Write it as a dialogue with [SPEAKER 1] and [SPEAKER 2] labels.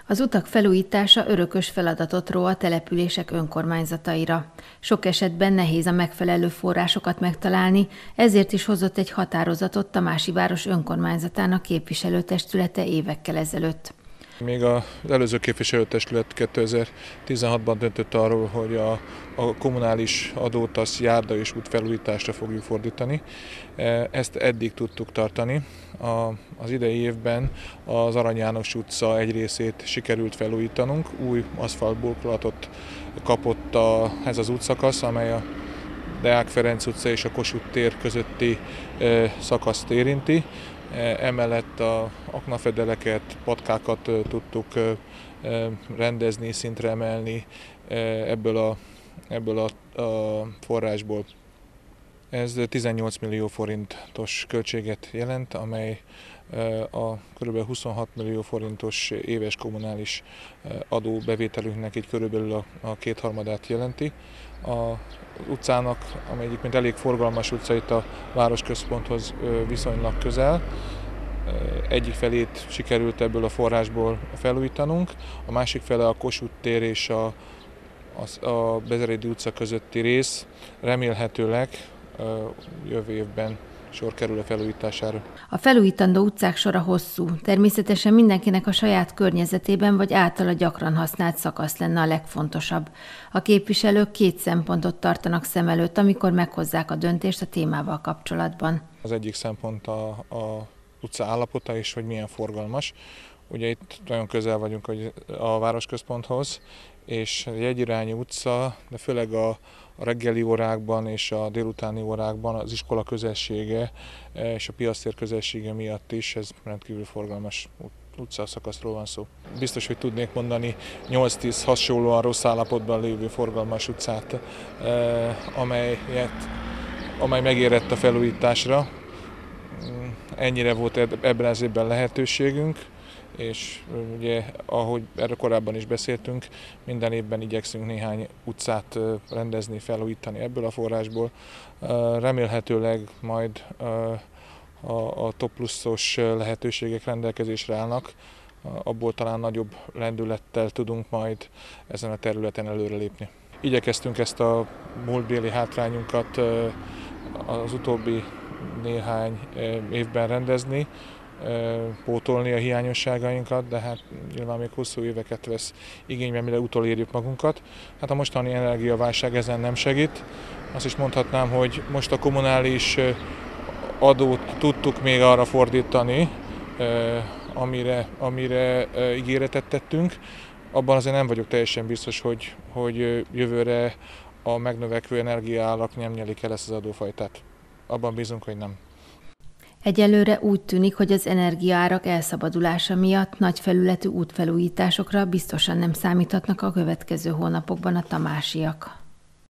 [SPEAKER 1] Az utak felújítása örökös feladatot ró a települések önkormányzataira. Sok esetben nehéz a megfelelő forrásokat megtalálni, ezért is hozott egy határozatot Tamási város önkormányzatának képviselőtestülete évekkel ezelőtt.
[SPEAKER 2] Még az előző képviselőtestület 2016-ban döntött arról, hogy a kommunális adót az járda és útfelújításra fogjuk fordítani. Ezt eddig tudtuk tartani. Az idei évben az Arany János utca egy részét sikerült felújítanunk. Új aszfaltburkolatot kapott ez az útszakasz, amely a Deák Ferenc utca és a Kossuth tér közötti szakaszt érinti. Emellett az aknafedeleket, patkákat tudtuk rendezni, szintre emelni ebből a forrásból. Ez 18 millió forintos költséget jelent, amely a kb. 26 millió forintos éves kommunális adóbevételünknek így körülbelül a kétharmadát jelenti. Az utcának, amely egyébként elég forgalmas utca, itt a városközponthoz viszonylag közel, egyik felét sikerült ebből a forrásból felújítanunk, a másik fele a Kossuth tér és a Bezerédi utca közötti rész remélhetőleg jövő évben sor kerül a felújítására.
[SPEAKER 1] A felújítandó utcák sora hosszú, természetesen mindenkinek a saját környezetében vagy általa gyakran használt szakasz lenne a legfontosabb. A képviselők két szempontot tartanak szem előtt, amikor meghozzák a döntést a témával kapcsolatban.
[SPEAKER 2] Az egyik szempont a utca állapota és hogy milyen forgalmas. Ugye itt nagyon közel vagyunk a városközponthoz, és egy egyirányú utca, de főleg a reggeli órákban és a délutáni órákban az iskola közelsége és a piactér közelsége miatt is ez rendkívül forgalmas utcaszakaszról van szó. Biztos, hogy tudnék mondani 8-10 hasonlóan rossz állapotban lévő forgalmas utcát, amely megérett a felújításra. Ennyire volt ebben az évben lehetőségünk, és ugye, ahogy erről korábban is beszéltünk, minden évben igyekszünk néhány utcát rendezni, felújítani ebből a forrásból. Remélhetőleg majd a top pluszos lehetőségek rendelkezésre állnak, abból talán nagyobb lendülettel tudunk majd ezen a területen előrelépni. Igyekeztünk ezt a múltbéli hátrányunkat az utóbbi néhány évben rendezni, pótolni a hiányosságainkat, de hát nyilván még hosszú éveket vesz igénybe, mire utolérjük magunkat. Hát a mostani energiaválság ezen nem segít. Azt is mondhatnám, hogy most a kommunális adót tudtuk még arra fordítani, amire ígéretet tettünk. Abban azért nem vagyok teljesen biztos, hogy jövőre a megnövekvő energiaárak nem nyelik el ezt az adófajtát. Abban bízunk, hogy nem.
[SPEAKER 1] Egyelőre úgy tűnik, hogy az energiaárak elszabadulása miatt nagy felületű útfelújításokra biztosan nem számíthatnak a következő hónapokban a tamásiak.